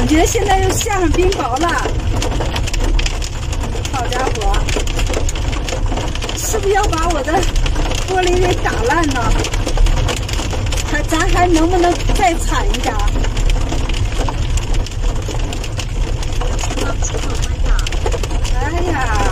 觉现在又下上冰雹了。好家伙，是不是要把我的玻璃给打烂呢？咱还能不能再铲一下？哎呀！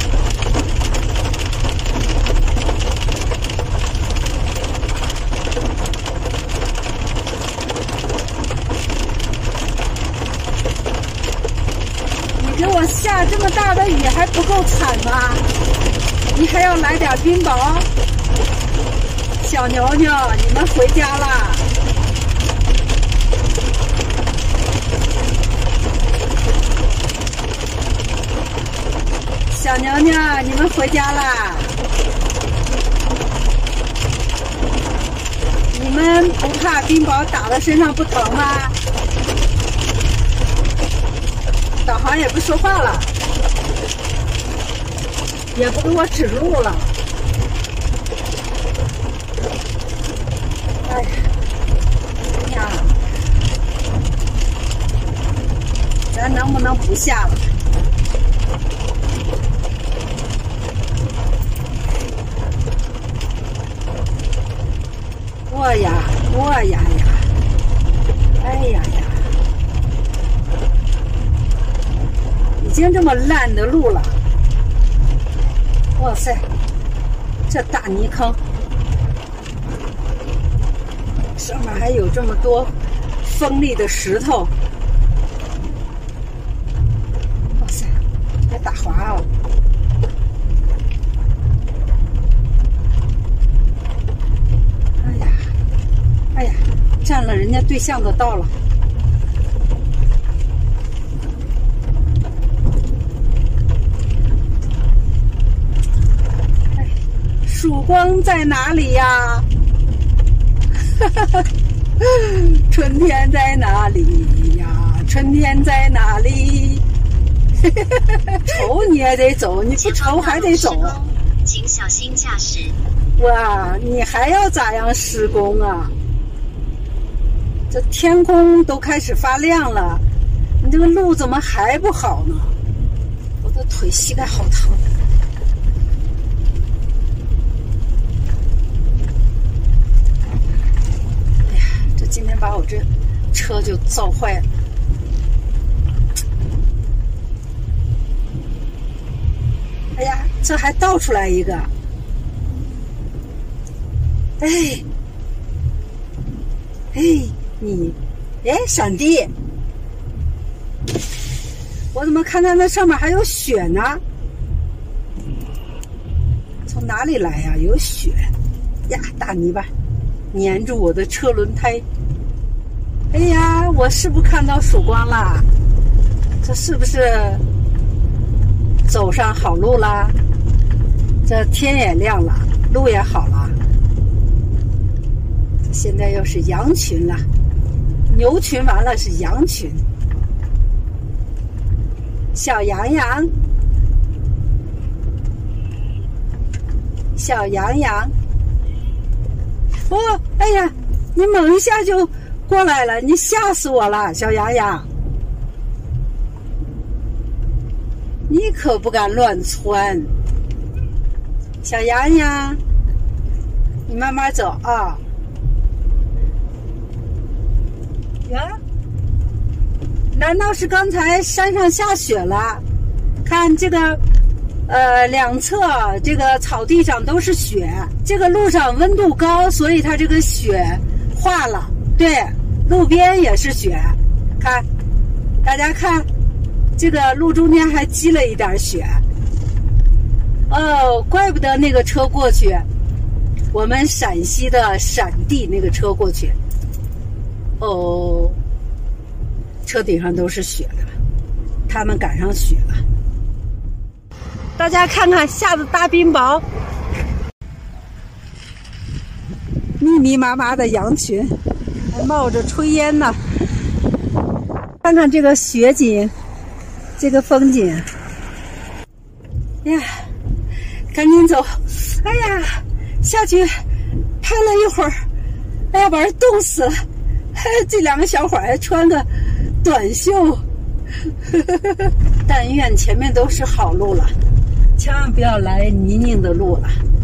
你给我下这么大的雨还不够惨吗？你还要来点冰雹？小牛牛，你们回家啦！小牛牛，你们回家啦！你们不怕冰雹打到身上不疼吗？导航也不说话了，也不给我指路了。哎呀，咱能不能不下了？我呀，我呀呀，哎呀呀，已经这么烂的路了，哇塞，这大泥坑，上面还有这么多锋利的石头，哇塞，还打滑啊！哎呀，占了人家对象的道了。哎，曙光在哪里呀？春天在哪里呀？春天在哪里？愁你也得走，你不愁还得走。 请小心驾驶。 哇，你还要咋样施工啊？这天空都开始发亮了，你这个路怎么还不好呢？我的腿膝盖好疼。哎呀，这今天把我这车就造坏了。哎呀，这还倒出来一个。哎，哎。你，哎，闪弟，我怎么看到那上面还有雪呢？从哪里来呀？有雪呀，大泥巴粘住我的车轮胎。哎呀，我是不是看到曙光了？这是不是走上好路啦？这天也亮了，路也好了。现在又是羊群了。牛群完了是羊群，小羊羊，小羊羊，哦，哎呀，你猛一下就过来了，你吓死我了，小羊羊，你可不敢乱窜，小羊羊，你慢慢走啊。呀，难道是刚才山上下雪了？看这个，两侧这个草地上都是雪，这个路上温度高，所以它这个雪化了。对，路边也是雪，看，大家看，这个路中间还积了一点雪。哦，怪不得那个车过去，我们陕西的陕地那个车过去。哦，车顶上都是雪了，他们赶上雪了。大家看看下的大冰雹，密密麻麻的羊群，还冒着炊烟呢。看看这个雪景，这个风景。呀，赶紧走！哎呀，下去拍了一会儿，哎呀，把人冻死了。这两个小伙还穿个短袖。但愿前面都是好路了，千万不要来泥泞的路了。